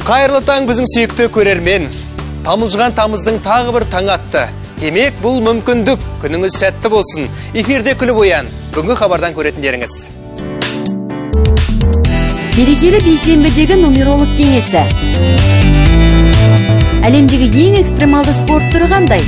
Қайырлы таң біздің сүйікті көрермен. Тамылжыған тамыздың тағы бір таң атты. Демек, бұл мүмкіндік. Күніңіз сәтті болсын. Эфирде күліп оян. Бүгінгі хабардан көретіндеріңіз. Берекелі бейсенбідегі нумеролог кеңесі. Әлемдегі ең экстремалды спорт түрі қандай?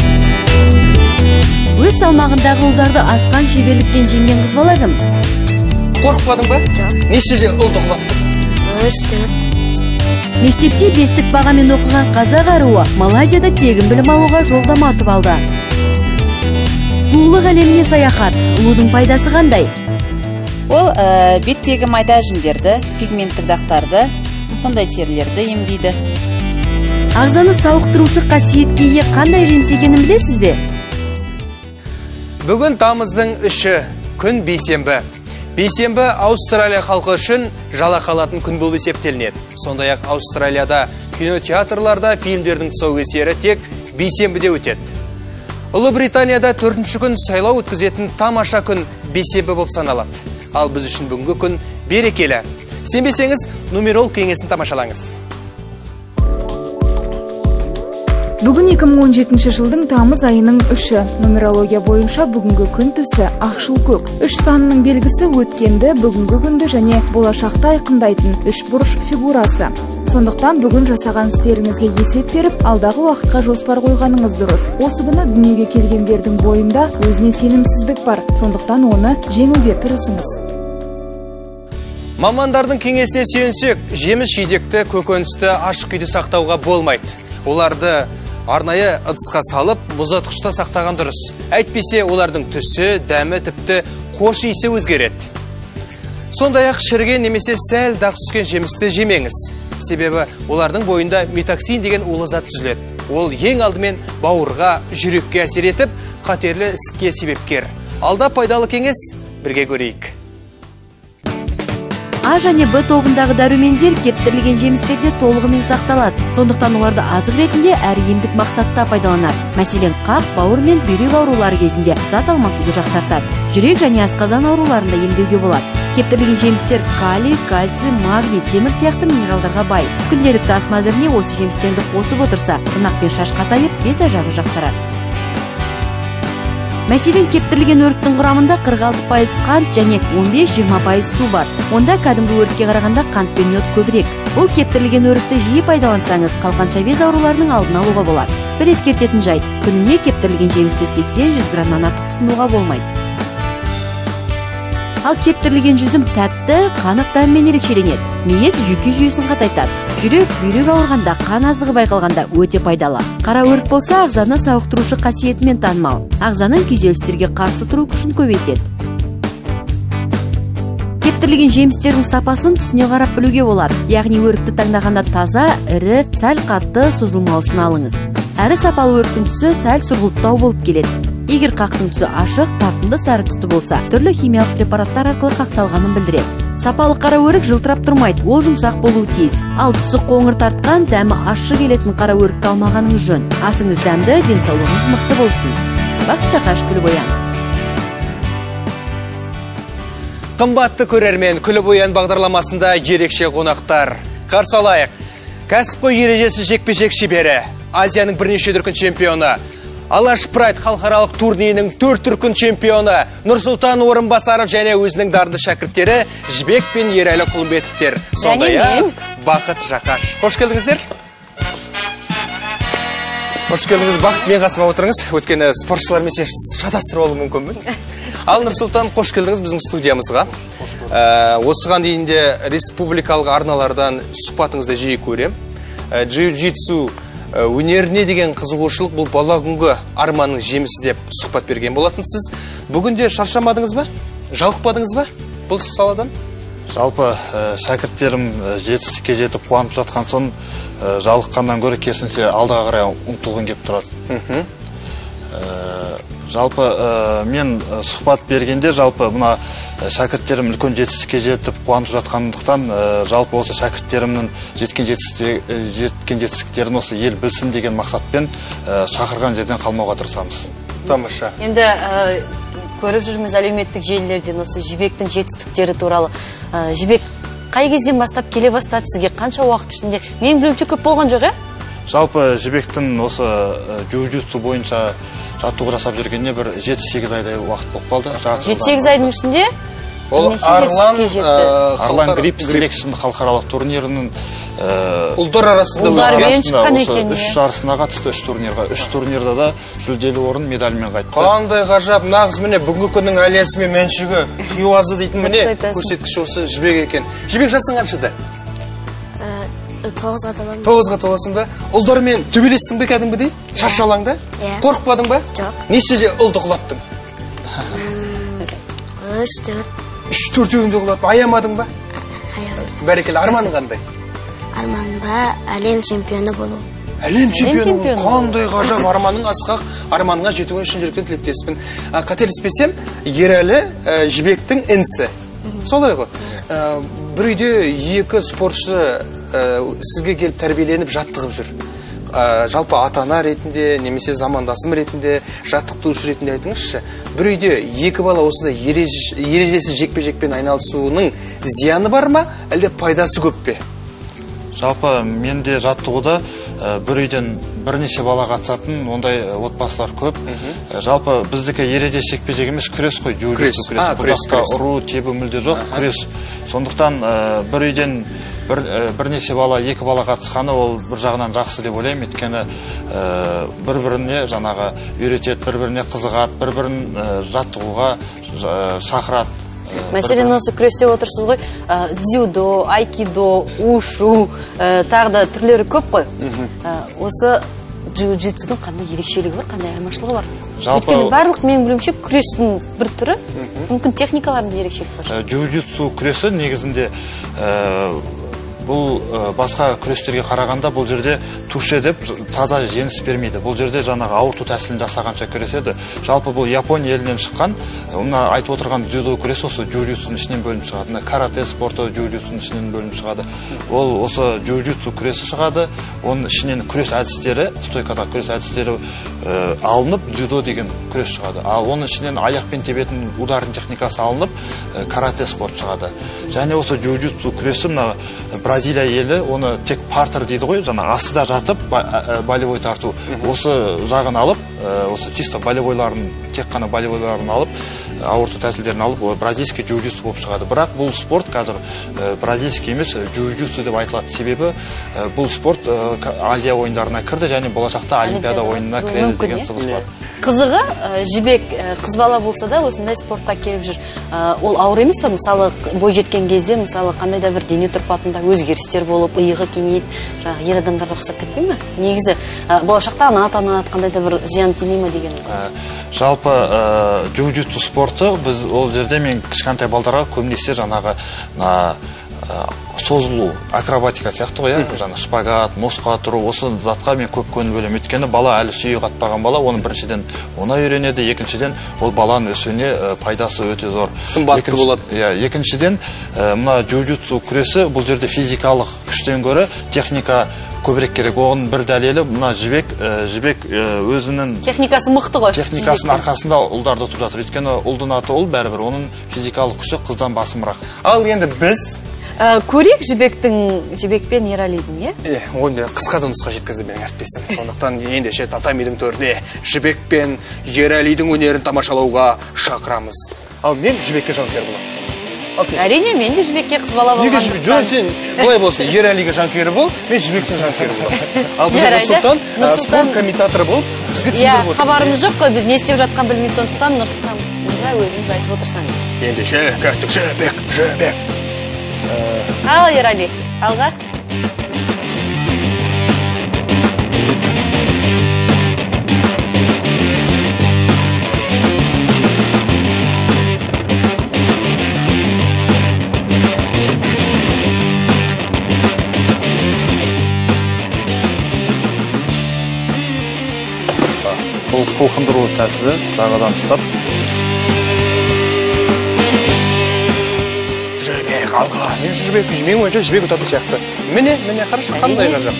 Өз салмағындағы ұлдарды асқан шеберліктен жеңген қыз бала кім? Қорықпадың ба? Жоқ. Неше ұл тоқылаттың? 3. Мектепте бестік бағамен оқыған қазақ аруы Малайзияда тегін білім алуға жолдама ұтып алды. Сұлулық әлеміне саяхат. Ұлудың пайдасы қандай? Ол беттегі майда жүндерді, пигменттік дақтарды, сондай терілерді емдейді. Ағзаны сауықтырушы қасиетке ие қандай жеміс екенін білесіз бе? Бүгін тамыздың 3-і, күн бейсенбі. Бейсенбі Аустралия халқы үшін жалақы алатын күн болып есептелінеді. Сондай-ақ Аустралияда кинотеатрларда фильмдердің тұсаукесері тек бейсенбіде өтеді. Ұлыбританияда 4-ші күн сайлау өткізетін тамаша күн бейсенбі болып саналады. Ал біз үшін бүгінгі күн берекелі. Сенбесеңіз, нумеролог кеңесін тамашалаңыз. Бүгін 2017 жылдың тамыз айының 3-і. Нумерология бойынша бүгінгі күн түсі ақшыл көк. 3 санының белгісі өткенді, бүгінгі күнді және болашақты айқындайтын 3 бұрыш фигурасы. Сондықтан бүгін жасаған істеріңізге есеп беріп, алдағы уақытқа жоспар қойғаныңыз дұрыс. Осы күні дүниеге келгендердің бойында өзіне сенімсіздік бар. Сондықтан оны жеңуге тырысыңыз. Мамандардың кеңесіне сүйенсек, жеміс-жидекті, көкөністі ашық күйде сақтауға болмайды. Оларды арнайы ыдысқа салып, мұздатқышта сақтаған дұрыс. Әйтпесе олардың түсі, дәмі тіпті қош иісі өзгереді. Сондай-ақ шіріген немесе сәл дақ түскен жемісті жемеңіз. Себебі олардың бойында метоксин деген улы зат түзіледі. Ол ең алдымен бауырға, жүрекке әсер етіп, қатерлі ісікке себепкер. Алда пайдалы кеңес, бірге көрейік. А және Б тобындағы дәрумендер кептірілген жемістерде толығымен сақталады. Сондықтан оларды азық ретінде әрі емдік мақсатта пайдаланады. Мәселен, қақ, бауыр мен бүйрек аурулары кезінде зат алмасуды жақсартады. Жүрек және асқазан ауруларында емдеуге болады. Кептірілген жемістер калий, кальций, магний, темір сияқты минералдарға бай. Күнделікті ас мәзіріне осы жемістерді қосып отырса, тырнақ пен шаш қатайып, бет ажары жақсарады. Мәселен, кептірілген өріктің құрамында 46% қант және 15-20% су бар. Онда кәдімгі өрікке қарағанда қант пен йод көбірек. Бұл кептірілген өрікті жиі пайдалансаңыз, қалқанша без ауруларының алдын алуға болады. Бір ескертетін жайт, күніне кептірілген жемісті 80-100 граммнан артық тұтынуға болмайды. Ал кептірілген жүзім тәтті, қанық дәммен ерекшеленеді. Миез жүйке жүйесін қатайтады. Жүрек, бүйрек ауырғанда, қан аздығы байқалғанда өте пайдалы. Қара өрік болса, ағзаны сауықтырушы қасиетімен танымал. Ағзаның күйзелістерге қарсы тұру күшін көбейтеді. Кептірілген жемістердің сапасын түсіне қарап білуге болады. Яғни өрікті таңдағанда таза, ірі, сәл қатты, созылмалысын алыңыз. Әрі сапалы өріктің түсі сәл сұрғылттау болып келеді. Егер қақтың түсі ашық, тартымды сары түсті болса, түрлі химиялық препараттар арқылы қақталғанын білдіреді. Сапалы қара өрік жылтырап тұрмайды, ол жұмсақ болуы тиіс. Ал түсі қоңыр тартқан, дәмі ащы келетін қара өрікті алмағаныңыз жөн. Асыңыз дәмді, денсаулығыңыз мықты болсын. Бақытша қаш күліп оян. Қымбатты көрермен, күліп оян бағдарламасында ерекше қонақтар. Қарсы алайық. Кәсіпқой ережесі жекпе-жек шебері, Азияның бірнеше дүркін чемпионы, Алаш Прайд халықаралық турнирінің 4 дүркін чемпионы Нұрсұлтан Орынбасаров және өзінің дарынды шәкірттері Жібек пен Ерәлі Құлымбетовтер. Сондай-ақ Бақыт Жақаш. Қош келдіңіздер. Қош келдіңіз. Бақыт, мен қасыма отырыңыз. Өткені спортшылармен сен шатастырып алуы мүмкін бе? Ал Нұрсұлтан, қош келдіңіз біздің студиямызға. Осыған дейін де республикалық арналардан сұхбатыңызды жиі көрем. Джиу-джитсу өнеріне деген қызығушылық бұл бала күнгі арманның жемісі деп сұхбат берген болатынсыз. Бүгінде шаршамадыңыз ба? Жалықпадыңыз ба бұл саладан? Жалпы шәкірттерім жетістікке жетіп қуанып жатқан соң жалыққаннан гөрі керісінше алдыға қарай ұмтылғым келіп тұрады. Жалпы мен сұхбат бергенде мына шәкірттерім үлкен жетістікке жетіп қуанып жатқандықтан жалпы осы шәкірттерімнің жеткен жетістіктерін осы ел білсін деген мақсатпен шақырған жерден қалмауға тырысамыз. Тамаша. Енді көріп жүрміз әлеуметтік желілерден осы Жібектің жетістіктері туралы. Жібек қай кезден бастап келе бастады сізге? Қанша уақыт ішінде? Мен білуімше көп болған жоқ, Жалпы жібектің осы джиу-джитсу бойынша жаттығу жасап жүргеніне бір 7-8 айдай уақыт болып қалды. 7-8 айдың ішінде Ол Арлан Грипп Селекшн халықаралық турнирінің ұлдар арасында ұлдармен шыққан екен. 3 жарысына қатысты, 3 турнирға. 3 турнирда да жүлделі орын медальмен қайтты. Қандай ғажап, нағыз міне бүгінгі күннің әлиясы мен мәншігі хиуазы дейтін міне көрсеткіш осы Жібек екен. Жібек жасың қаншада? 9-ға толамын. 9-ға толасың ба? Ұлдармен төбелестің бе кәдімгідей? Шаршы алаңда? Қорықпадың ба? Жоқ. Неше ұлды құлаттың? 3-4 құлаттың. Аямадың ба? Аямадым. Бәрекелі, арманың қандай? Арманым ба әлем чемпионы болу. Әлем чемпионы. Қандай ғажап, арманың асқақ, арманыңа жетуің үшін жүрген тілектеспін. Қателеспесем, Ерәлі Жібектің інісі. Солай ғой. Бір үйде 2 спортшы сізге келіп тәрбиеленіп жаттығып жүр. Жалпы ата-ана ретінде, немесе замандасым ретінде, жаттықтырушы ретінде айтыңызшы. Бір үйде 2 бала осындай ережесіз жекпе-жекпен айналысуының зияны бар ма, әлде пайдасы көп пе? Жалпы менде жаттығуда бір үйден бірнеше бала қатысатын ондай отбасылар көп. Жалпы біздікі ереже жекпе-жек емес, күрес қой, джиу-джитсу күрес. Басқа ұру, тебу мүлде жоқ, күрес. Сондықтан бір үйден бірнеше бала, 2 бала қатысқаны ол бір жағынан жақсы деп ойлаймын. Өйткені бір-біріне жаңағы үйретеді, бір-біріне қызығады, бір-бірін жаттығуға шақырады. Мәселен, осы күресте отырсыз ғой, дзюдо, айкидо, ушу, тағы да түрлері көп қой. Осы джиу-джитсудың қандай ерекшелігі бар, қандай айырмашылығы бар? Өйткені барлық мен білуімше күрестің бір түрі, мүмкін техникаларында ерекшелік бар. Джиу-джитсу күресі негізінде бұл басқа күрестерге қарағанда бұл жерде туше деп таза жеңіс бермейді. Бұл жерде жаңағы ауырту тәсілін жасағанша күреседі. Жалпы бұл Япония елінен шыққан, мына айтып отырған дзюдо күрес осы джиу-джитсуның ішінен бөлініп шығады. Карате спорты джиу-джитсуның ішінен бөлініп шығады. Ол осы джиу-джитсу күресі шығады. Оның ішінен күрес әдістері, стойкада күрес әдістері алынып, дзюдо деген күрес шығады. Ал оның ішінен аяқпен тебетін удардың техникасы алынып, карате спорт шығады. Және осы джиу-джитсу күресі мына Бразилия елі, оны тек партер дейді ғой, жаңа астыда жатып болевой тарту. Осы жағын алып, осы чисто болевойларын, тек қана болевойларын алып, ауырту тәсілдерін алып, бразильский джиу-джитсу болып шығады. Бірақ бұл спорт қазір бразильский емес, джиу-джитсу деп айтылады. Себебі бұл спорт Азия ойындарына кірді және болашақта Олимпиада ойынына кіреді деген сыбыс бар. Қызығы, Жібек қыз бала болса да, осындай спортқа келіп жүр. Ол ауыр емес па? Мысалы, бой жеткен кезде, мысалы, қандай да бір дене тұрпатында өзгерістер болып, иығы кеңейіп, ер адамдарға ұқсап кетпей ме? Негізі, болашақта ата-ана қандай да бір зиян тимей ме деген? Жалпы джиу-джитсу спорты, біз ол жерде мен кішкентай балдарға көбінесе жаңағы созылу, акробатика сияқты ғой, жаңа шпагат, мосқа тұру, осы затқа мен көп көңіл бөлемін. Өйткені бала әлі сүйегі қатпаған бала, оның біріншіден ona үйренеді, екіншіден ол баланың өсуіне пайдасы өте зор. Сымбатты болады. Екіншіден, мына джиу-джитсу күресі бұл жерде физикалық күштен гөрі техника көбірек керек. Оған бір дәлелі, мына Жібек өзінің техникасы мықты ғой. Техникасының арқасында ұлдарды тұрып жатыр. Өйткені ұлдың аты ұл, бәрібір оның физикалық күші қыздан басымырақ. Ал енді біз көрейік Жібекпен Ералидің, е? Онда қысқа да нұсқа жеткізді менің әріптесім. Сондықтан ендеше татамидің төріне Жібек пен Ералидің өнерін тамашалауға шақырамыз. Ал мен Жібекке жанкүйер боламын. Әрине, мен де Жібекке қыз бала болғандықтан. Неге сен былай болсын, Ералиге жанкүйері бол, мен Жібектің жанкүйері боламын. Ал біз Нұрсұлтан спорт комментаторы болып, бізге түсіндіріп отырсың. Хабарымыз жоқ қой, біз не істеп жатқан білмейміз, сондықтан Нұрсұлтан мырза өзіңіз айтып отырсаңыз. Ендеше кеттік, Жібек. Ал, Ерали, алға. Бұл қылқындыру тәсілі, жағадан ұстап. Жібек, алға. Мен ойынша Жібек ұтатын сияқты. Міне, қарашы, қандай ғажап.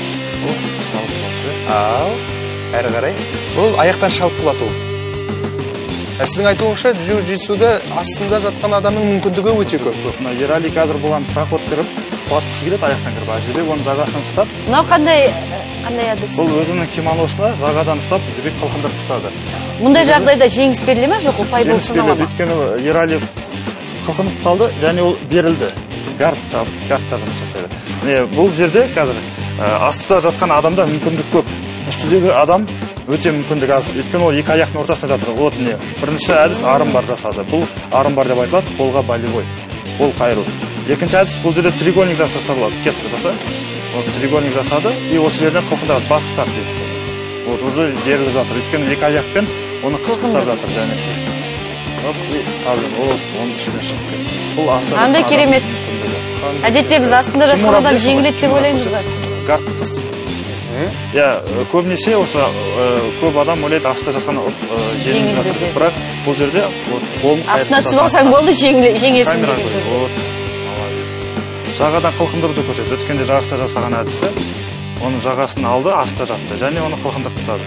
Ал, әрі қарай. Бұл аяқтан шалып құлату. Сіздің айтуыңызша, джиу-джитсуда астында жатқан адамның мүмкіндігі өте көп. Ерали қазір болған проход кіріп, құлатқысы келеді аяқтан кіріп, жібек оны жағасынан ұстап. Мынау қандай әдіс? Бұл өзінің кимоносына жағадан ұстап, жібек қылқындырып тастады. Мұндай жағдайда жеңіс беріле ме, жоқ, ұпай болып санала ма? Өйткені Ерали қылқынып қалды, және ол берілді. Гардта жұмыс жасайды. Бұл жерде қазір астыда жатқан адамда мүмкіндік көп. Үстідегі адам өте мүмкіндік аз. Өйткені ол екі аяқтың ортасында жатыр. Вот не. Бірінші әдіс арымбар жасады. Бұл арымбар деп айтылады, қолға болевой. Қол қайыру. Екінші әдіс бұл жерде тригоник жасастырылады. Кетті жаса. Вот тригоник жасады, и осы жерден қылқындырады, басты тарт дейді. Вот уже беріліп жатыр. Өйткені екі аяқпен оны қылқындырып жатыр, және. Вот и табылып, вот оның үстіне шығып кетті. Бұл астында. Қандай керемет. Әдетте біз астында жатқан адам жеңіледі деп ойлаймыз ғой. Гард қыз. Көбінесе осы көп адам ойлайды астында жатқан жеңіліп жатыр. Бірақ бұл жерде қолын қайырып. Астына түсіп алсаң болды, жеңесің деген сөз. Жағадан қылқындыруды көрсетеді. Өткенде жарыста жасаған әдісі, оның жағасын алды, астына жатты, және оны қылқындырып тастады.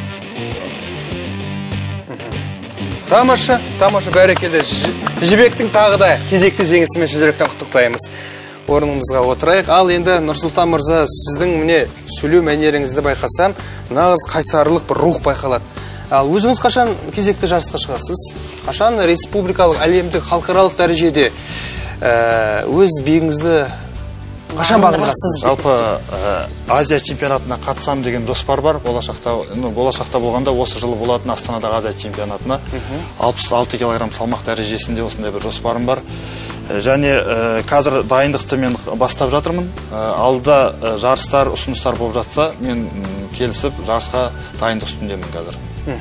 Тамаша, бәрекелді. Жібектің тағы да кезекті жеңісімен шын жүректен құттықтаймыз. Орнымызға отырайық. Ал енді Нұрсұлтан мырза, сіздің міне сөйлеу мәнеріңізді байқасам, нағыз қайсарлық бір рух байқалады. Ал өзіңіз қашан кезекті жарысқа шығасыз? Қашан республикалық, әлемдік, халықаралық дәрежеде өз биігіңізді қашан бағындырасыз? Жалпы Азия чемпионатына қатысам деген жоспар бар. Болашақта болғанда осы жылы болатын Астанадағы Азия чемпионатына 66 кг салмақ дәрежесінде осындай бір жоспарым бар. Және қазір дайындықты мен бастап жатырмын. Алда жарыстар, ұсыныстар болып жатса, мен келісіп жарысқа дайындық үстіндемін қазір.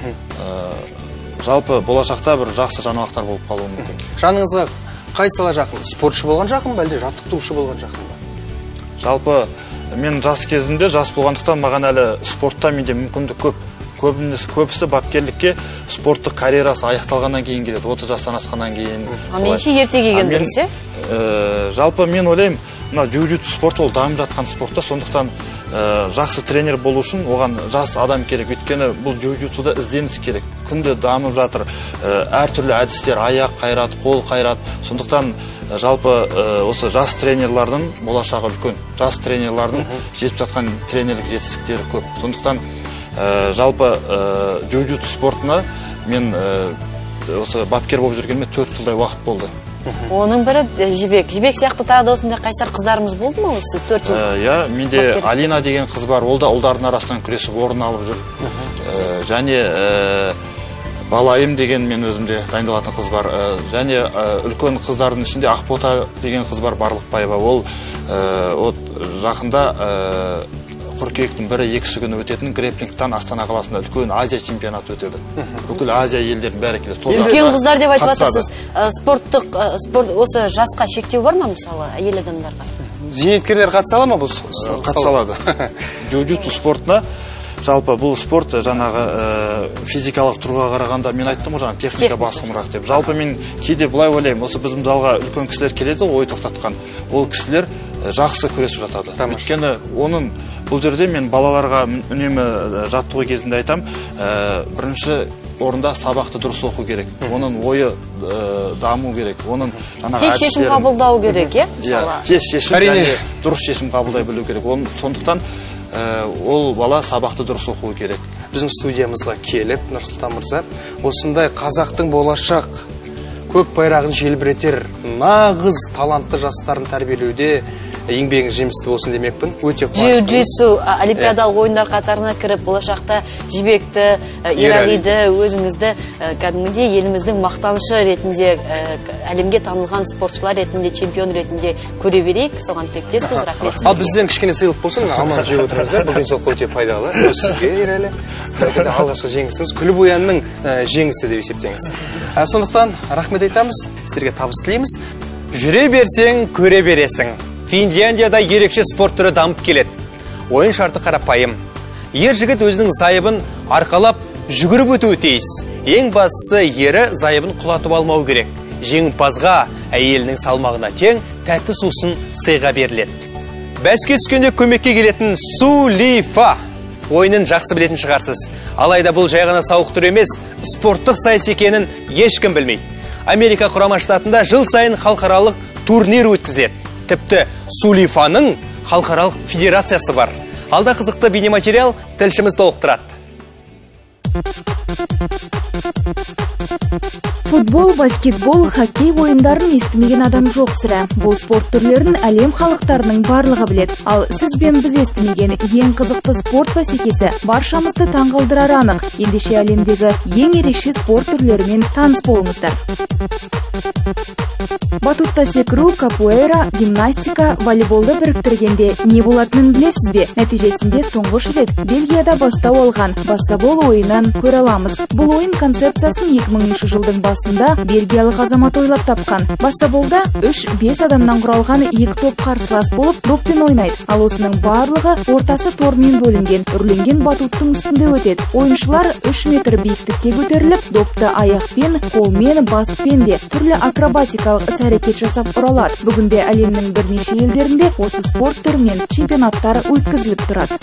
Жалпы болашақта бір жақсы жаңалықтар болып қалуы мүмкін. Жаныңызға қай сала жақын? Спортшы болған жақын ба, әлде жаттықтырушы болған жақын ба? Жалпы мен жас кезімде, жас болғандықтан маған әлі спортта менде мүмкіндік көп. Көбісі бапкерлікке спорттық карьерасы аяқталғаннан кейін келеді, 30 жастан асқаннан кейін. Менше ерте келген дұрыс, Жалпы мен ойлаймын, джиу-джитсу спорты ол дамып жатқан спортта, сондықтан жақсы тренер болу үшін оған жас адам керек. Өйткені бұл джиу-джитсуда ізденіс керек. Күнде дамып жатыр. Әртүрлі әдістер, аяқ қайрат, қол қайрат. Сондықтан жалпы осы жас тренерлардың болашағы үлкен. Жас тренерлардың жетіп жатқан тренерлік жетістіктері көп. Сондықтан жалпы джиу-джитсу спортына мен осы бапкер болып жүргеніме 4 жылдай уақыт болды. Оның бірі Жібек. Жібек сияқты тағы да осындай қайсар қыздарымыз болды ма осы 4 жыл? Менде Алина деген қыз бар, ол да ұлдардың арасынан күресіп орын алып жүр. Және Балайым деген мен өзімде дайындалатын қыз бар. Және үлкен қыздардың ішінде Ақбота деген қыз бар, Барлықбаева. Ол жақында қыркүйектің 1-2 күні өтетін грэпплингтан Астана қаласында үлкен Азия чемпионаты өтеді. Бүкіл Азия елдерінің бәрі келеді. Үлкен қыздар деп айтып жатырсыз. Спорт осы жасқа шектеу бар ма мысалы әйел адамдарға? Зейнеткерлер қатыса ала ма бұл? Қатыса алады. Джиу-джитсу спортына жалпы бұл спорт жаңағы физикалық тұрға қарағанда мен айттым ғой, техника басымырақ деп. Жалпы мен кейде былай ойлаймын, осы біздің залға үлкен кісілер келеді, ой тоқтатқан. Ол кісілер жақсы күресіп жатады. Өйткені оның бұл жерде мен балаларға үнемі жаттығу кезінде айтам, бірінші орында сабақты дұрыс оқу керек. Оның ойы даму керек. Оның тез шешім қабылдау керек, мысалы. Тез шешім, дұрыс шешім қабылдай білу керек. Сондықтан ол бала сабақты дұрыс оқуы керек. Біздің студиямызға келіп, Нұрсұлтан мырза, осындай қазақтың болашақ көк байрағын желбіретер нағыз талантты жастарын тәрбиелеуде еңбегіңіз жемісті болсын демекпін. Өте қуаныштымын. Джиу-джитсу олимпиадалық ойындар қатарына кіріп, болашақта Жібекті, Ералиді, өзіңізді кәдімгідей еліміздің мақтанышы ретінде, әлемге танылған спортшылар ретінде, чемпион ретінде көре берейік. Соған тілектеспіз. Рахмет. Ал бізден кішкене сыйлық болсын, аман жеп отырыңыздар. Бұл денсаулыққа өте пайдалы. Сізге, Ерали, алғашқы жеңісіңіз Күліп Оянның жеңісі деп есептеңіз. Сондықтан рахмет айтамыз, сіздерге табыс тілейміз. Жүре берсең, көре бересің. Финляндияда ерекше спорт түрі дамып келеді. Ойын шарты қарапайым. Ер жігіт өзінің зайыбын арқалап жүгіріп өтуі тиіс. Ең бастысы ері зайыбын құлатып алмау керек. Жеңімпазға әйелінің салмағына тең тәтті сусын сыйға беріледі. Бәске түскенде көмекке келетін Сулифа ойынын жақсы білетін шығарсыз. Алайда бұл жай ғана сауықтыру емес, спорттық сайыс екенін ешкім білмейді. Америка құрама штатында жыл сайын халықаралық турнир өткізіледі. Тіпті Сулифаның халықаралық федерациясы бар. Алда қызықты бейнематериал тілшіміз толықтырады. Футбол, баскетбол, хоккей ойындарын естімеген адам жоқ сірә. Бұл спорт түрлерін әлем халықтарының барлығы білет. Ал сіз бен біз естімеген ең қызықты спорт бәсекесі баршамызды таңғалдырары анық. Ендеше әлемдегі ең ерекше спорт түрлерімен таныс болыңыздар. Батутта секіру, капуэра, гимнастика, волейболды біріктіргенде не болатынын білесіз бе? Нәтижесінде тұңғыш рет Бельгияда бастау алған бассабол ойынын көре аламыз. Бұл ойын концепциясын 2000 жылдың басында бельгиялық азамат ойлап тапқан. Бассаболда 3-5 адамнан құралған екі топ қарсылас болып доппен ойнайды. Ал осының барлығы ортасы тормен бөлінген, үрленген батуттың үстінде өтеді. Ойыншылар 3 метр биіктікке көтеріліп, допты аяқпен, қолмен, баспен де түрлі акробатикалық іс-әрекет жасап ұралады. Бүгінде әлемнің бірнеше елдерінде осы спорт түрінен чемпионаттар өткізіліп тұрады.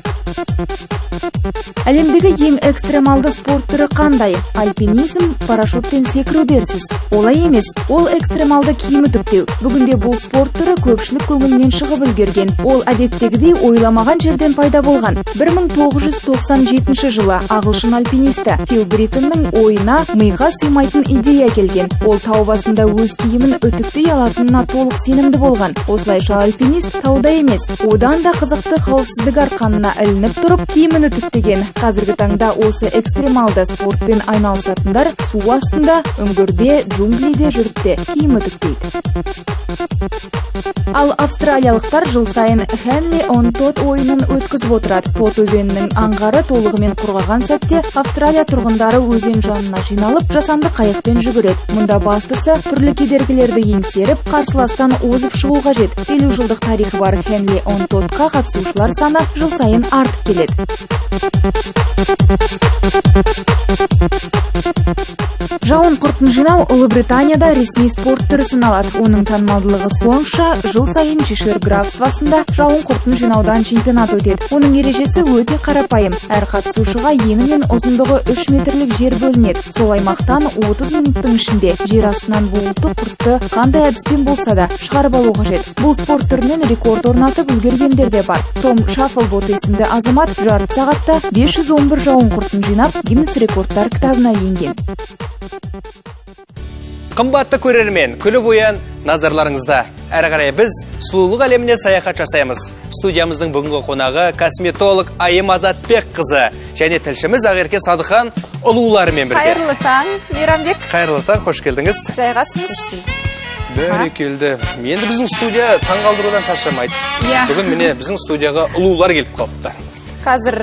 Әлемдегі ең экстремалды спорт түрі қандай? Альпинизм, парашюттен секіру дерсіз. Олай емес, ол экстремалды киім үтіктеу. Бүгінде бұл спорт түрі көпшілік көңілінен шығып үлгерген. Ол әдеттегідей ойламаған жерден пайда болған. 1997 жылы ағылшын альпинисті Фил Бриттонның ойына миға сыймайтын идея келген. Ол тау басында өз киімін үтіктей алатынына толық сенімді болған. Осылайша альпинист тауда емес, одан да қызықты қауіпсіздік арқанына ілініп тұрып киімін үтіктеген. Қазіргі таңда осы экстремалды спортпен айналысатындар су астында, үңгірде, джунглиде жүріп те киім үтіктейді. Ал австралиялықтар жыл сайын Henley on Todd ойынын өткізіп отырады. Тот өзенінің аңғары толығымен құрғаған сәтте Австралия тұрғындары өзен жанына жиналып, жасанды қайықпен жүгіреді. Мұнда бастысы түрлі кедергілерді еңсеріп, қарсыластан озып шығу қажет. 50 жылдық тарихы бар Henley on Toddқа қатысушылар саны жыл сайын артып келеді. Жауын құртын жинау Ұлыбританияда ресми спорт түрі саналады. Оның танымалдылығы сонша, жыл сайын Чешир графствосында жауын құртын жинаудан чемпионат өтеді. Оның ережесі өте қарапайым. Әр қатысушыға ені мен ұзындығы 3 метрлік жер бөлінеді. Сол аймақтан 30 минуттың ішінде жер астынан буылтып құртты қандай әдіспен болса да шығарып алу қажет. Бұл спорт түрінен рекорд орнатып үлгергендер де бар. Том Шаффлбот есімді азамат жарты сағатта 511 жауын құртын жинап, Гиннес рекордтар кітабына енген. Қымбатты көрермен, күліп оян назарларыңызда. Әрі қарай біз сұлулық әлеміне саяхат жасаймыз. Студиямыздың бүгінгі қонағы косметолог Айым Азатбек қызы және тілшіміз Ақерке Садыхан ұлуларымен бірге. Қайырлы таң, Мейрамбек. Қайырлы таң, қош келдіңіз. Жайғасыңыз. Бәрекелді. Енді біздің студия таңғалдырудан шаршамайды. Бүгін міне біздің студияға ұлулар келіп қалыпты. Қазір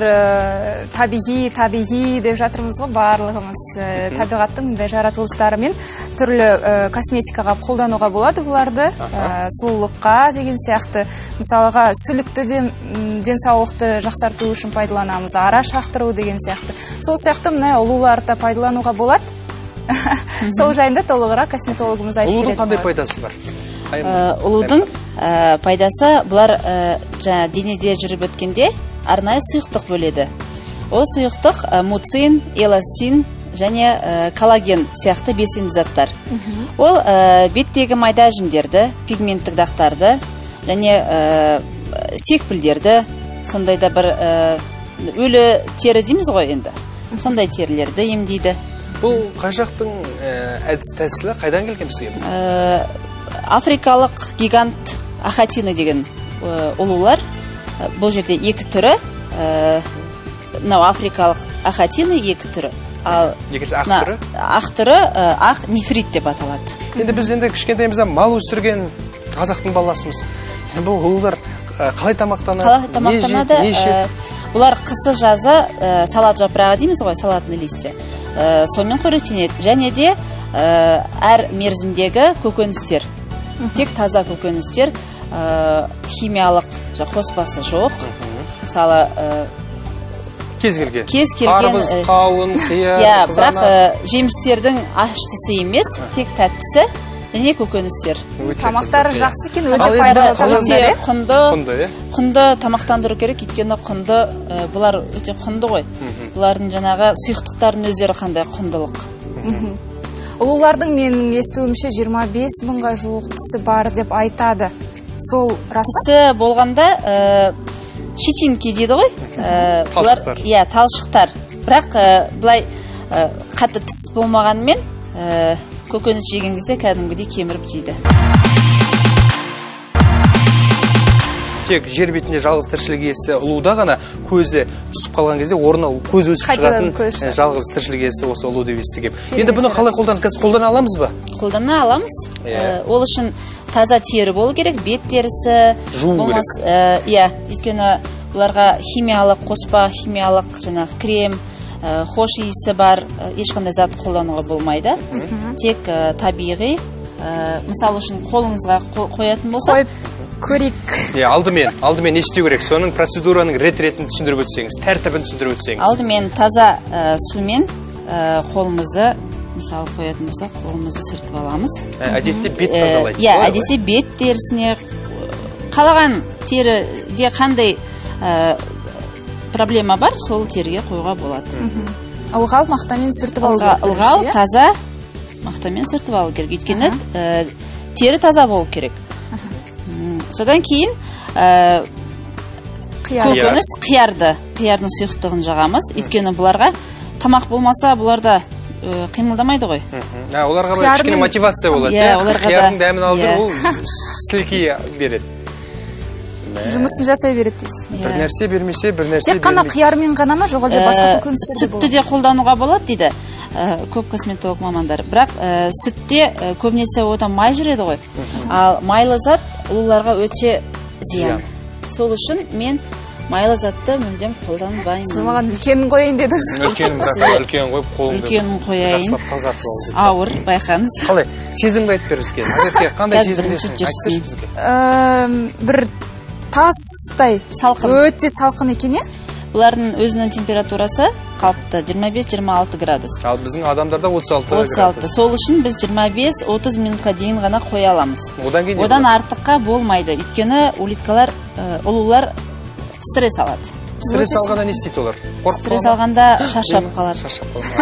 табиғи деп жатырмыз ғой, барлығымыз табиғаттың мұндай жаратылыстарымен түрлі косметикаға қолдануға болады бұларды, сұлулыққа деген сияқты. Мысалға, сүлікті денсаулықты жақсарту үшін пайдаланамыз, ара шақтыру деген сияқты. Сол сияқты мұнай ұлуларды пайдалануға болады. Сол жайында толығырақ косметологымыз айтып береді. Ұлудың қандай пайдасы бар? Ұлудың пайдасы бұлар денеде жүріп өткенде арнайы сұйықтық бөледі. Ол сұйықтық муцин, эластин және коллаген сияқты белсенді заттар. Ол беттегі майда жүндерді, пигменттік дақтарды және секпілдерді, сондай да бір өлі тері дейміз ғой енді. Сондай терілерді емдейді. Бұл қай жақтың әдіс тәсілі қайдан келген бізге? Африкалық гигант ахатина деген ұлулар. Бұл жерде екі түрі, африкалық ахатина екі түрі. Екінші ақ түрі? Ақ түрі ақ нефрит деп аталады. Енді біз енді кішкентайымыздан мал өсірген қазақтың баласымыз. Бұл ұлулар қалай тамақтанады? Қалай тамақтанады? Бұлар қысы жазы салат жапырағы дейміз ғой, салатный листья. Сонымен қоректенеді. Және де әр мерзімдегі көкөністер. Тек таза көкөністер, химиялық қоспасы жоқ. Мысалы, кез келген. Қарбыз, қауын, қияр, қызанақ. Бірақ жемістердің аштысы емес, тек тәттісі және көкөністер. Тамақтары жақсы екен, өте пайдалы тамақтар. Құнды тамақтандыру керек, өйткені құнды, бұлар өте құнды ғой. Бұлардың жаңағы сұйықтықтардың өздері қандай құндылық. Ұлулардың менің естуімше 25 мыңға жуықтысы бар деп айтады. сол рас па? Тісі болғанда щетинки дейді ғой. Талшықтар. Иә, талшықтар. Бірақ былай қатты тіс болмағанымен көкөніс жеген кезде кәдімгідей кеміріп жейді. Тек жер бетінде жалғыз тіршілік иесі ұлуда ғана көзі түсіп қалған кезде орнына көз өсіп шығатын жалғыз тіршілік иесі осы ұлу деп естігем. Енді бұны қалай қолдана аламыз ба? Қолдана аламыз. Ол үшін таза тері болу керек, бет терісі. Жуу керек. Иә, өйткені бұларға химиялық қоспа, химиялық жаңағы крем, хош иісі бар, ешқандай зат қолдануға болмайды. Тек табиғи. Мысалы үшін қолыңызға қоятын болса, Қойып көрейік. Алдымен не істеу керек? Соның процедураның рет-ретін түсіндіріп өтсеңіз, тәртібін түсіндіріп өтсеңіз. Алдымен таза сумен қолымызды, мысалы қоятын болса, қолымызды сүртіп аламыз. Әдетте бет тазалайды. Иә, әдетте бет терісіне қалаған теріде қандай проблема бар, сол теріге қоюға болады. Ылғал мақтамен сүртіп алу керек. Ылғал таза мақтамен сүртіп алу керек. Өйткені тері таза болу керек. Содан кейін көкөніс қиярдың сұйықтығын жағамыз. Өйткені бұларға тамақ болмаса, бұларда қимылдамайды ғой. Оларға кішкене мотивация болады. Қиярдың дәмін алдыр, ол сілекей береді. Жұмысын жасай береді дейсіз. Бір нәрсе бермесе, бір нәрсе бермейді. Тек қана қиярмен ғана ма, жоқ әлде басқа көкөністер де сүтті де қолдануға болады дейді көп косметолог мамандар. Бірақ сүтте көбінесе одан май жүреді ғой. Ал майлы зат ұлуларға өте зиян. Сол үшін мен майлы затты мүлдем қолданбаймын. Сіз маған үлкенін қояйын дедіңіз. Үлкен қойып қолыңды үлкенін қояйын. Ауыр, байқаңыз. Қалай? Сезімді айтып беріңіз бізге. Әдетте қандай сезімдесің? Айтып берші бізге. Бір тастай өте салқын екен, е? Бұлардың өзінің температурасы қалыпты 25-26 градус. Ал біздің адамдарда 36 градус. Сол үшін біз 25-30 минутқа дейін ғана қоя аламыз. Одан артыққа болмайды. Өйткені ұлулар стресс алады. Стресс алғанда не істейді олар? Стресс алғанда шаршап қалады.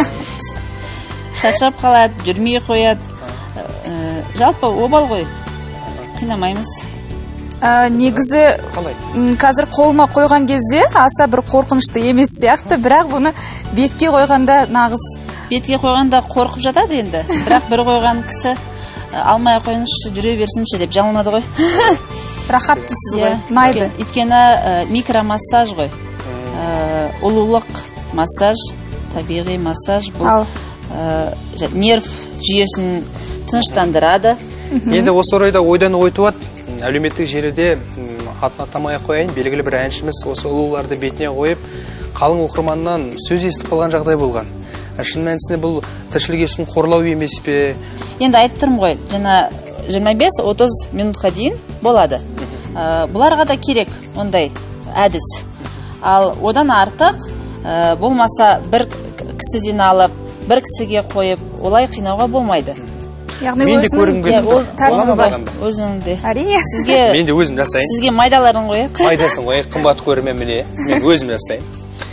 Шаршап қалады, жүрмей қояды. Жалпы обал ғой. Қинамаймыз. Негізі қазір қолыма қойған кезде аса бір қорқынышты емес сияқты, бірақ бұны бетке қойғанда нағыз. Бетке қойғанда қорқып жатады енді. Бірақ бір қойған кісі алмай қойыңызшы, жүре берсінші деп жалынады ғой. Рахаттысыз ғой, ұнайды. Өйткені микромассаж ғой. Ұлулық массаж, табиғи массаж бұл нерв жүйесін тыныштандырады. Енді осы орайда ойдан ой туады. Әлеуметтік желіде атын атамай қояйын, белгілі бір әншіміз осы ұлуларды бетіне қойып, қалың оқырманнан сөз естіп қалған жағдай болған. Шын мәнісінде бұл тіршілік иесін қорлау емес пе? Енді айтып тұрмын ғой, жаңа 25-30 минутқа дейін болады. Бұларға да керек ондай әдіс. Ал одан артық болмаса бір кісіден алып, бір кісіге қойып, олай қинауға болмайды. Мен де көргім келді. Өзіңде. Әрине. Мен де өзім жасайын. Сізге майдаларын қояйық. Майдасын қояйық, қымбат көрімен міне. Мен өзім жасайын.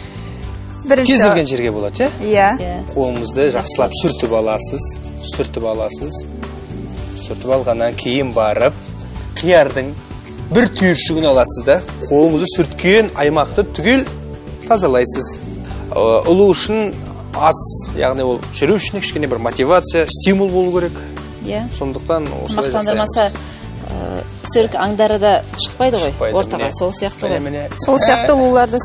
Кез келген жерге болады, иә? Қолыңызды жақсылап сүртіп аласыз. Сүртіп алғаннан кейін барып, қиярдың бір түйіршігін аласыз да, қолыңызды сүрткен аймақты түгел тазалайсыз. Ұлу үшін аз, яғни ол жүру үшін кішкене бір мотивация, стимул болу керек. Сондықтан тамақтандырмаса цирк аңдары да шықпайды ғой ортаға, сол сияқты ғой. Сол сияқты ұлуларды.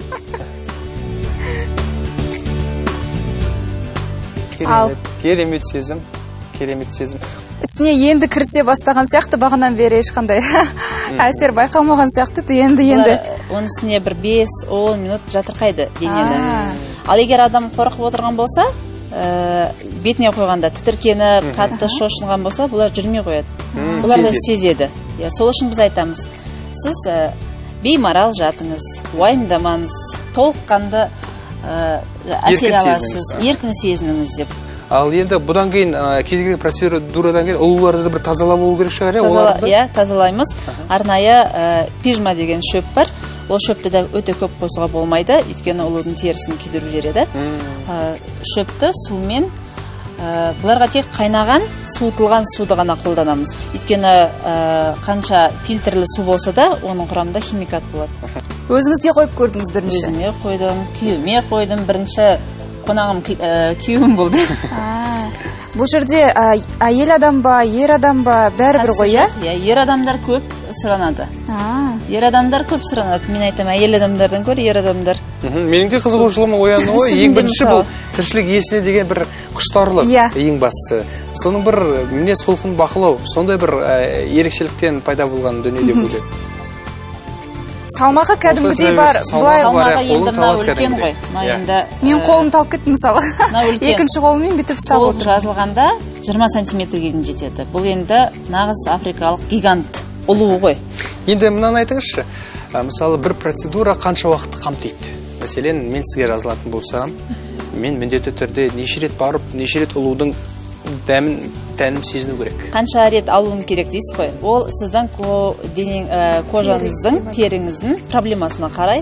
Керемет сезім. Үстіне енді кірсе бастаған сияқты, бағынан бері ешқандай әсер байқалмаған сияқты, енді. Оның үстіне бір 5-10 минут жатырқайды денені. Ал егер адам қорқып отырған болса, бетіне қойғанда тітіркеніп, қатты шошынған болса, бұлар жүрмей қояды. Бұлар да сезеді. Сол үшін біз айтамыз, сіз беймарал жатыңыз, уайымдамаңыз, толыққанды әсер аласыз, еркін сезініңіз деп. Ал енді бұдан кейін кез келген процедурадан кейін ұлуларды бір тазалап болу керек шығар, оларды? Иә, тазалаймыз. Арнайы пижма деген шөп бар. Ол шөпті де өте көп қосуға болмайды, өйткені ұлудың терісін күйдіріп жібереді. Шөпті сумен бұларға тек қайнаған, суытылған суды ғана қолданамыз. Өйткені қанша фильтрлі су болса да, оның құрамында химикат болады. Өзіңізге қойып көрдіңіз бірінші? Өзіме қойдым, күйеуіме қойдым. Бірінші қонағым күйеуім болды. Бұл жерде әйел адам ба, ер адам ба, бәрібір ғой, иә? Ер адамдар көп сұранады. Ер адамдар көп сұранады. Мен айтам, әйел адамдардан көр, ер адамдар. Менің де қызығушылығым оянды ғой. Ең бірінші бұл тіршілік иесіне деген бір құштарлық ең бастысы. Соның бір мінез құлқын бақылау, сондай бір ерекшеліктен пайда болған дүние деп ойлаймын. Салмағы кәдімгідей бар. Салмағы енді мынау үлкен ғой. Мен қолым талып кетті мысалы. Екінші қолыммен бүйтіп ұстап отырмын. Толық жазылғанда 20 сантиметрге дейін жетеді. Бұл енді нағыз африкалық гигант ұлуы ғой. Енді мынаны айтыңызшы. Мысалы бір процедура қанша уақытты қамтиды? Мәселен, мен сізге жазылатын болсам, мен міндетті түрде неше рет барып, неше рет ұлудың тәнім сезіну керек. Қанша рет алуым керек дейсіз ғой. Ол сіздің кожаңыздың, теріңіздің проблемасына қарай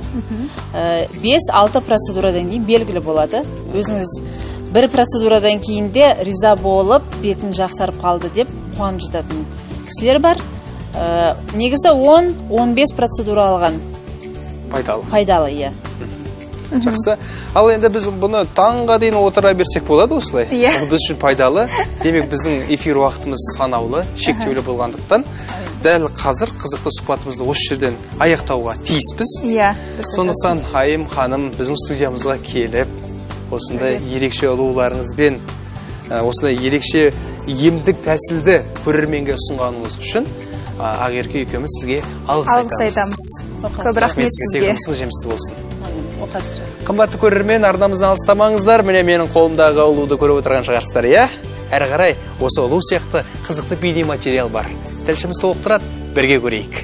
5-6 процедурадан кейін белгілі болады. Өзіңіз бір процедурадан кейін де риза болып, бетім жақсарып қалды деп қуанып жататын кісілер бар. Негізі 10-15 процедура алған пайдалы, иә. Жақсы. Ал енді біз бұны таңға дейін отыра берсек болады осылай. Бұл біз үшін пайдалы. Демек, біздің эфир уақытымыз санаулы, шектеулі болғандықтан, дәл қазір қызықты сұхбатымызды осы жерден аяқтауға тиіспіз. Сондықтан Айым ханым біздің студиямызға келіп, осындай ерекше ұлуларыңызбен, осындай ерекше емдік тәсілді көрерменге ұсынғаныңыз үшін Ақерке екеуміз сізге алғыс айтамыз. Көп рахмет сізге. Жемісті болсын. Қымбатты көрермен, арнамыздан алыстамаңыздар. Міне менің қолымдағы ұлуды көріп отырған шығарсыздар, иә? Әрі қарай осы ұлу сияқты қызықты бейнематериал бар. Тілшіміз толықтырады, бірге көрейік.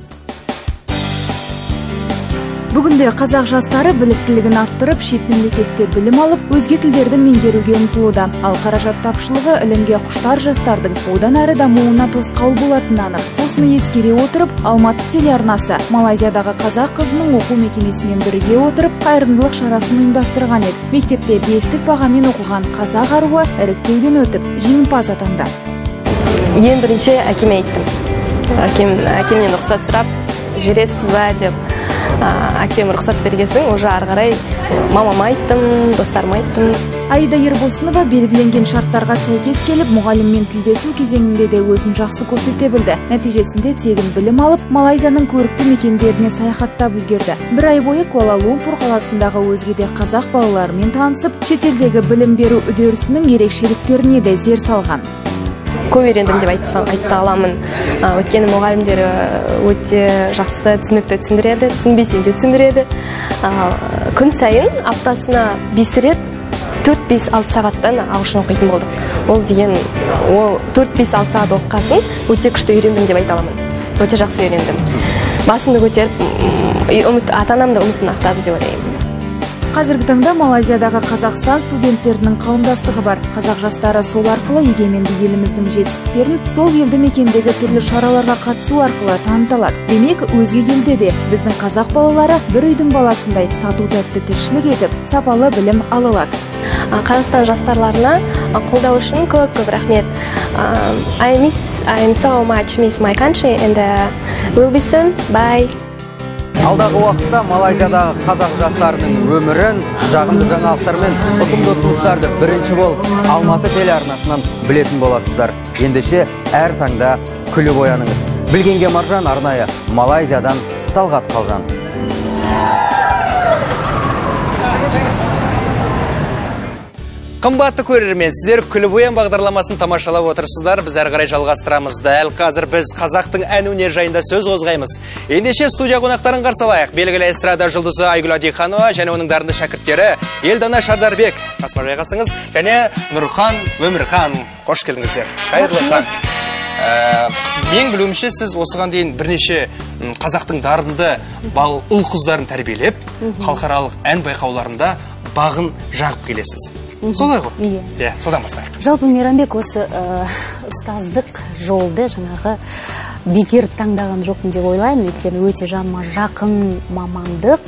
Бүгінде қазақ жастары біліктілігін арттырып, шет мемлекетте білім алып, өзге тілдерді меңгеруге ұмтылуда. Ал қаражат тапшылығы ілімге құштар жастардың одан әрі дамуына тосқауыл болатыны анық. Осыны ескере отырып, Алматы телеарнасы Малайзиядағы қазақ қызының оқу мекемесімен бірге отырып, қайырымдылық шарасын ұйымдастырған еді. Мектепте 5-тік бағамен оқыған қазақ аруы іріктеуден өтіп, жеңімпаз атанды. Ең бірінші әкеме айттым. Әкемнен рұқсат сұрап, жүресіз ба деп. Әкем рұқсат бергесін, уже ары қарай мамама айттым, достарыма айттым. Аида Ербосынова белгіленген шарттарға сәйкес келіп, мұғаліммен тілдесу кезеңінде де өзін жақсы көрсете білді. Нәтижесінде тегін білім алып, Малайзияның көрікті мекендеріне саяхаттап үлгерді. Бір ай бойы Куала-Лумпур қаласындағы өзге де қазақ балаларымен танысып, шетелдегі білім беру үдерісінің ерекшеліктеріне де зер салған. Көп үйрендім деп айта аламын. Өйткені мұғалімдері өте жақсы түсінікті түсіндіреді, түсінбесе де түсіндіреді. Күн сайын аптасына 5 рет 4-5-6 сағаттан ағылшын оқитын болдық. Ол деген 4-5-6 сағат оқығасын өте күшті үйрендім деп айта аламын. Өте жақсы үйрендім. Басымды көтеріп, ата-анамды үмітін ақтады деп ойлаймын. Қазіргі таңда Малайзиядағы Қазақстан студенттерінің қауымдастығы бар. Қазақ жастары сол арқылы егеменді еліміздің жетістіктерін сол елді мекендегі түрлі шараларға қатысу арқылы таныталады. Демек, өзге елде де біздің қазақ балалары бір үйдің баласындай тату-тәтті тіршілік етіп, сапалы білім ала алады. Қазақстан жастарларына қолдау үшін көп рахмет. I'm so much miss my country and we'll be soon. Bye. Алдағы уақытта Малайзиядағы қазақ жастарының өмірін, жағымды жаңалықтар мен ұтымды ұсыныстарды бірінші болып Алматы телеарнасынан білетін боласыздар. Ендеше әр таңда күліп ояныңыз. Білгенге Маржан, арнайы Малайзиядан Талғат Қалжан. Қымбатты көрермен, сіздер күліп оян бағдарламасын тамашалап отырсыздар. Біз әрі қарай жалғастырамыз. Дәл қазір біз қазақтың ән өнер жайында сөз қозғаймыз. Ендеше студия қонақтарын қарсы алайық. Белгілі эстрада жұлдызы Айгүл Адиханова және оның дарынды шәкірттері Елдана Шардарбек, қасыма жайғасыңыз, және Нұрхан Өмірхан. Қош келдіңіздер. Қайырлы таң. Мен білуімше, сіз осыған дейін бірнеше қазақтың дарынды ұл қыздарын тәрбиелеп, халықаралық ән байқауларында бағын жағып келесіз. Солай ғой? Иә, содан бастайық. Жалпы Мейрамбек осы ұстаздық жолды жаңағы бекер таңдаған жоқпын деп ойлаймын. Өйткені өте жаныма жақын мамандық.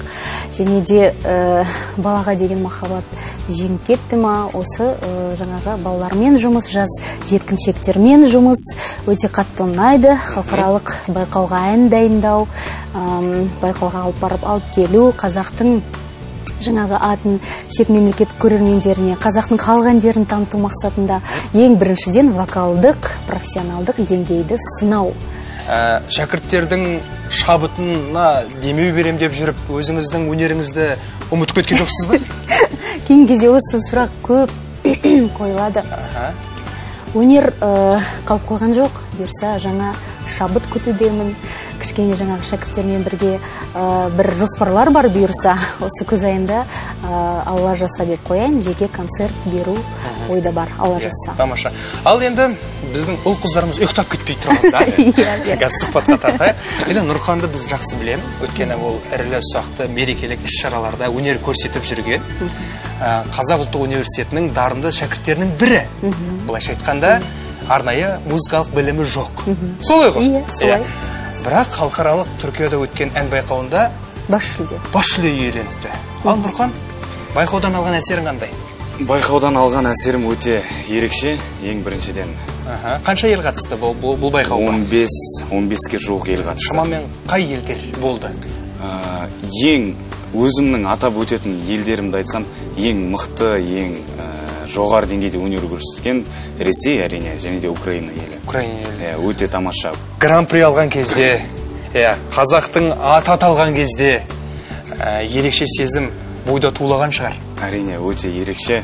және де балаға деген махаббат жеңіп кетті ма, осы жаңағы балалармен жұмыс, жас жеткіншектермен жұмыс өте қатты ұнайды. Халықаралық байқауға ән дайындау, байқауға алып келу, қазақтың жаңағы атын шет мемлекет көрермендеріне, қазақтың халық әндерін таныту мақсатында ең біріншіден вокалдық, профессионалдық деңгейді сынау. Шәкірттердің шабытына демеу берем деп жүріп, өзіңіздің өнеріңізді ұмытып кеткен жоқсыз ба? Кейін кезде осы сұрақ көп қойылады. Өнер қалып қойған жоқ, берса жаңа шабыт күтудемін. Кішкене жаңағы шәкірттермен бірге бір жоспарлар бар, бұйырса осы күз айында Алла жаса деп қояйын, жеке концерт беру ойда бар, Алла жаса. Тамаша. Ал енді біздің ұл қыздарымыз ұйықтап кетпей тұрғанда, газ сұхбатқа тартайық. Енді Нұрханды біз жақсы білемін, өйткені ол ірілі ұсақты мерекелік іс-шараларда өнер көрсетіп жүрген Қазақ ұлттық университетінің дарынды шәкірттерінің бірі. Былайша айтқанда, арнайы музыкалық білімі жоқ. Солай ғой? Иә, солай. Бірақ халықаралық Түркияда өткен ән байқауында бас жүлде иеленіпті. Ал Нұрхан, байқаудан алған әсерің қандай? Байқаудан алған әсерім өте ерекше, ең біріншіден. Қанша ел қатысты бұл байқауға? 15-ке жуық ел қатысты. Шамамен қай елдер болды? Ең өзімнің атап өтетін елдерімді айтсам, ең мықты, ең жоғары деңгейде өнер көрсеткен Ресей, әрине, және де Украина елі. Украина елі. Өте тамаша. Гран-при алған кезде, қазақтың аты аталған кезде ерекше сезім бойда тулаған шығар. Әрине, өте ерекше.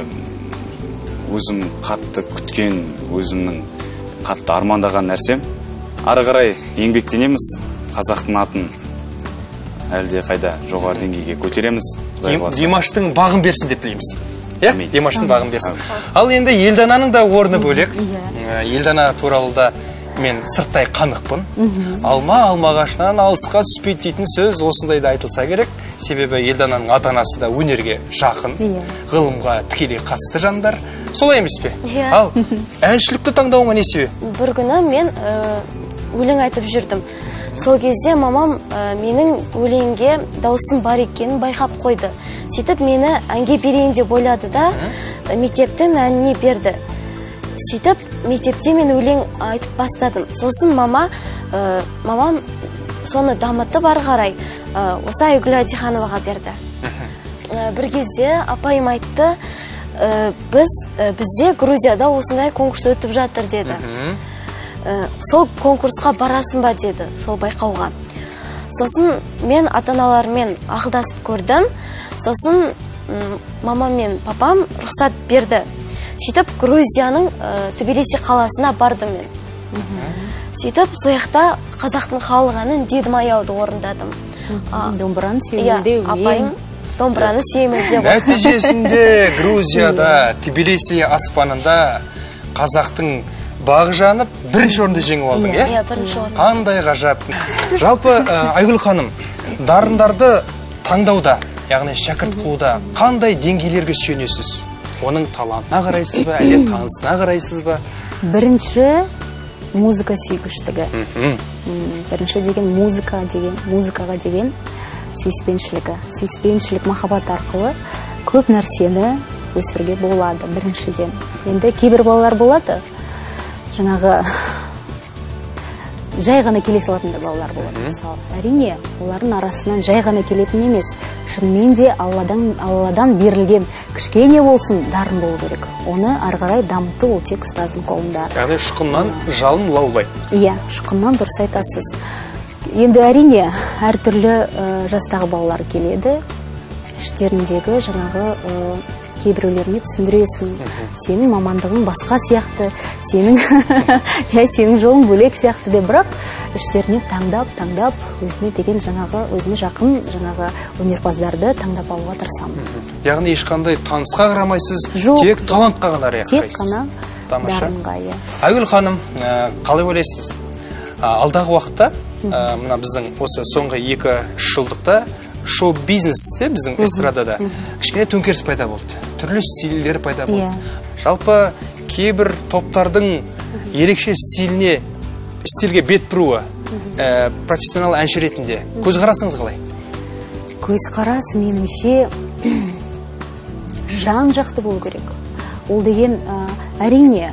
Өзім қатты күткен, өзімнің қатты армандаған нәрсем. Ары қарай еңбектенеміз, қазақтың атын әлде қайда жоғары деңгейге көтереміз. Димаштың бағын берсін деп тілейміз. Димаштың бағын берсін. Ал енді Елдананың да орны бөлек. Елдана туралы да мен сырттай қанықпын. Алма алмағашынан алысқа түспейді дейтін сөз осындайда айтылса керек. Себебі Елдананың ата-анасы да өнерге жақын, ғылымға тікелей қатысты жандар. Солай емес пе? Ал әншілікті таңдауыңа не себеп? Бір күні мен өлең айтып жүрдім. Сол кезде мамам менің өлеңге даусым бар екенін байқап қойды. Сөйтіп мені әнге берейін деп ойлады да, мектептің әніне берді. Сөйтіп мектепте мен өлең айтып бастадым. Сосын мамам соны дамытып ары қарай осы Айгүл Әдихановаға берді. Бір кезде апайым айтты, бізде Грузияда осындай конкурс өтіп жатыр деді. Сол конкурсқа барасың ба деді, сол байқауға. Сосын мен ата-аналармен ақылдасып көрдім. Сосын мамам мен папам рұқсат берді. Сөйтіп Грузияның Тбилиси қаласына бардым мен. Сөйтіп сояқта қазақтың халық әнін Дедім аяуды орындадым. Домбыраны сүйемелдеу. Апайым домбыраны сүйемелдеу. Нәтижесінде Грузияда Тбилиси аспанында қазақтың бағы жанып, бірінші орынды жеңіп алдың, Иә, бірінші орынды. Қандай ғажап. Жалпы, Айгүл ханым, дарындарды таңдауда, яғни шәкірт қылуда қандай деңгейлерге сүйенесіз? Оның талантына қарайсыз ба, әлде танысына қарайсыз ба? Бірінші музыка сүйгіштігі. Бірінші деген музыкаға деген сүйіспеншілік махаббат арқылы көп нәрсені өсіруге болады біріншіден. Енді кейбір балалар болады, жаңағы жай ғана келе салатын балалар болады. Әрине, олардың арасынан жай ғана келетін емес, шынымен де Алладан берілген кішкене болсын дарын болу керек. Оны ары қарай дамыту ол тек ұстаздың қолында. Яғни шұқымнан жалын лаулайды. Иә, шұқымнан дұрыс айтасыз. Енді әрине, әртүрлі жастағы балалар келеді. Іштеріндегі жаңағы кейбіреулеріне түсіндіресің, сенің мамандығың басқа сияқты, сенің жолың бөлек сияқты деп, бірақ іштеріне таңдап, өзіме деген өзіме жақын өнерпаздарды таңдап алуға тырысамын. Яғни ешқандай танысқа қарамайсыз, тек талантқа ғана қарайсыз. Тек қана дарынға. Айгүл ханым, қалай ойлайсыз? Алдағы уақытта, мына біздің осы соңғы 2-3 жылдықта шоу-бизнесте біздің эстрадада кішкене төңкеріс пайда болды. Түрлі стильдер пайда болды. Жалпы кейбір топтардың ерекше стильге бет бұруы профессионал әнші ретінде көзқарасыңыз қалай? көзқарас меніңше жан жақты болу керек. Ол деген әрине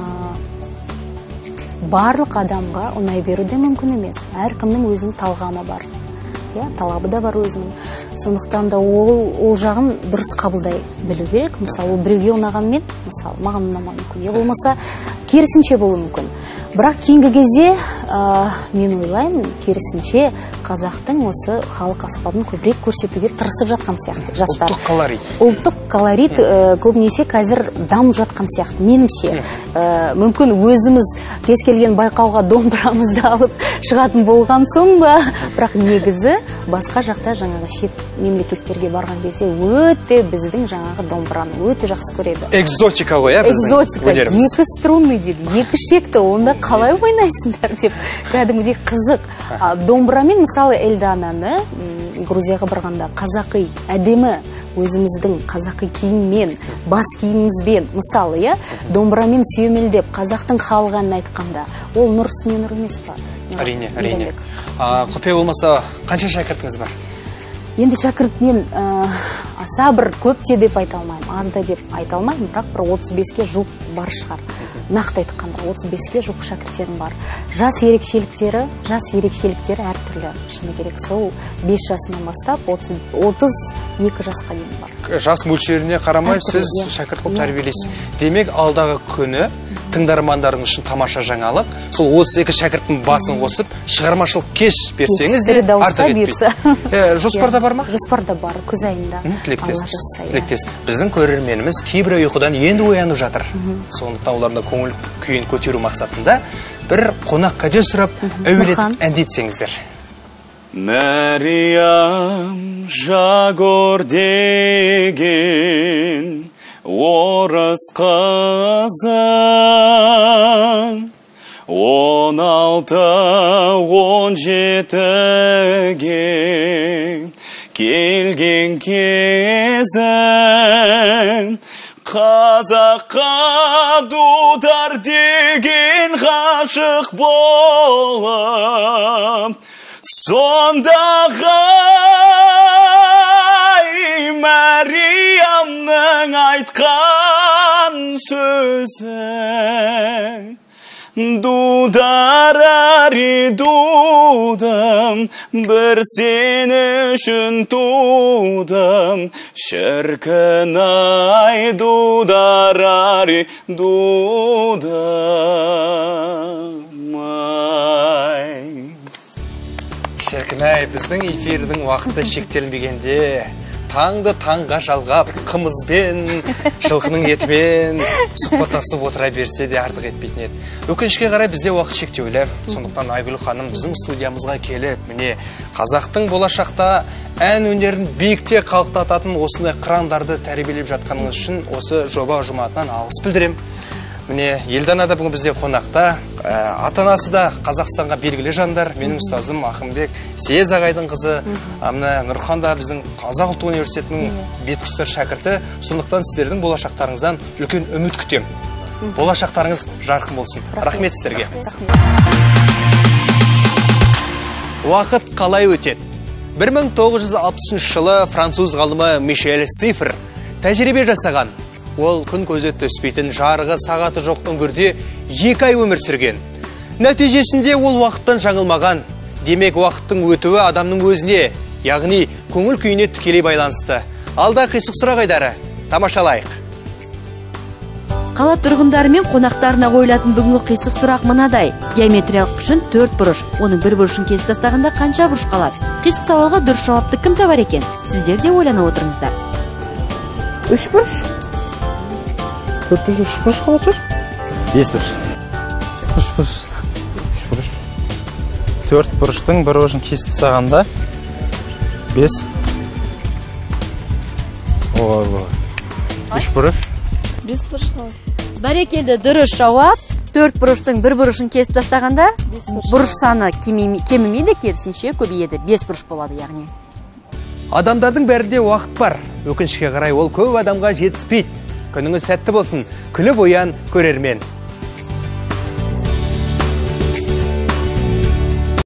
барлық адамға ұнай беру де мүмкін емес. Әркімнің өзінің талғамы бар. Талабы да бар өзінің. Сондықтан да ол жағын дұрыс қабылдай білу керек. Мысалы, ол біреуге ұнағанмен, мысалы, маған ұнамауы мүмкін. Болмаса керісінше болуы мүмкін. Бірақ кейінгі кезде мен ойлаймын, керісінше қазақтың осы халық аспабын көбірек көрсетуге тырысып жатқан сияқты жастар. Ұлттық колорит. Ұлттық колорит көбінесе қазір дамып жатқан сияқты, меніңше. Мүмкін өзіміз кез келген байқауға домбырамызды алып шығатын болған соң ба, бірақ негізі басқа жақта жаңағы шет мемлекеттерге барған кезде өте біздің жаңағы домбыраны өте жақсы көреді. Экзотика ғой, экзотика. Екі струнный дейді, екі шекті, онда қалай ойнайсыңдар деп кәдімгідей қызық. Домбырамен мысалы Эльдананы Грузияға барғанда қазақи әдемі өзіміздің қазақи киіммен, бас киімімізбен, мысалы, домбырамен сүйемелдеп қазақтың халық әнін айтқанда, ол нұр үстіне нұр емес па? Әрине. Құпия болмаса қанша шәкіртіңіз бар? Енді шәкірт мен аса бір көп те деп айта алмаймын, аз да деп айта алмаймын, бірақ бір 35-ке жуық бар шығар. Нақты айтқанда 35-ке жуық шәкірттерім бар. Жас ерекшеліктері әртүрлі. Шыны керек, сол 5 жасынан бастап 32 жасқа дейін бар. Жас мөлшеріне қарамай сіз шәкірт қылып тәрбиелейсіз. Демек, алдағы күні тыңдармандарыңыз үшін тамаша жаңалық. Сол 32 шәкірттің басын қосып, шығармашылық кеш берсеңіз де артық етпейді. Жоспарда бар ма? Жоспарда бар, күз айында. Тілектес. Біздің көрерменіміз кейбір ұйқыдан енді оянып жатыр. Сондықтан оларда көңіл күйін көтеру мақсатында бір қонақ кәде сұрап, әуелетіп әндетсеңіздер. Мәриям Жагор деген орыс қызы 16-17-ге келген кезі қазаққа дудар деген ғашық болып сондағы Мәриямның айтқан сөзі дудар-ари дудым, бір сен үшін тудым, шіркін-ай дудар-ари дудым-ай. Шіркін-ай, біздің эфирдің уақыты шектелмегенде таңды таңға жалғап, қымызбен, жылқының етімен сұхбаттасып отыра берсе де артық етпейтін еді. Өкінішке қарай бізде уақыт шектеулі. Сондықтан Айгүл ханым біздің студиямызға келіп, міне қазақтың болашақта ән өнерін биікте қалықтататын осындай қырандарды тәрбиелеп жатқаныңыз үшін осы жоба ұжыматынан алғыс білдірем. Міне, Елдана да бүгін бізде қонақта, ата-анасы да Қазақстанға белгілі жандар, менің ұстазым Ақымбек Сез ағайдың қызы, Нұрхан да біздің Қазақ ұлттық университетінің бетқұстар шәкірті. Сондықтан сіздердің болашақтарыңыздан үлкен үміт күтем. Болашақтарыңыз жарқын болсын. Рахмет сіздерге. Уақыт қалай өтеді? 1960 жылы француз ғалымы Мишель Сифр тәжірибе жасаған. Ол күн көзі түспейтін жарығы сағаты жоқ үңгірде 2 ай өмір сүрген. Нәтижесінде ол уақыттан жаңылмаған. Демек, уақыттың өтуі адамның өзіне, яғни көңіл күйіне тікелей байланысты. Алда қисық сұрақ айдары. Тамашалайық. Қала тұрғындары мен қонақтарына қойылатын бүгінгі қисық сұрақ мынадай. Геометриялық пішін 4 бұрыш. Оның бір бұрышын кесіп тастағанда қанша бұрыш қалады? Қисық сауалға дұрыс жауапты кім табар екен? Сіздер де ойлана отырыңыздар. 3 бұрыш? 4 бұрыш, 3 бұрыш қалады жүр? 5 бұрыш. 3 бұрыш. 3 бұрыш. 4 бұрыштың бір бұрышын кесіп тастағанда 5. 3 бұрыш. 5 бұрыш қалады. Бәрекелді, дұрыс жауап. 4 бұрыштың бір бұрышын кесіп тастағанда бұрыш саны кемімейді, керісінше көбейеді. 5 бұрыш болады, яғни. Адамдардың бәрінде уақыт бар. Өкінішке қарай ол көп адамға жетіспейді. Күніңіз сәтті болсын. Күліп оян көрермен.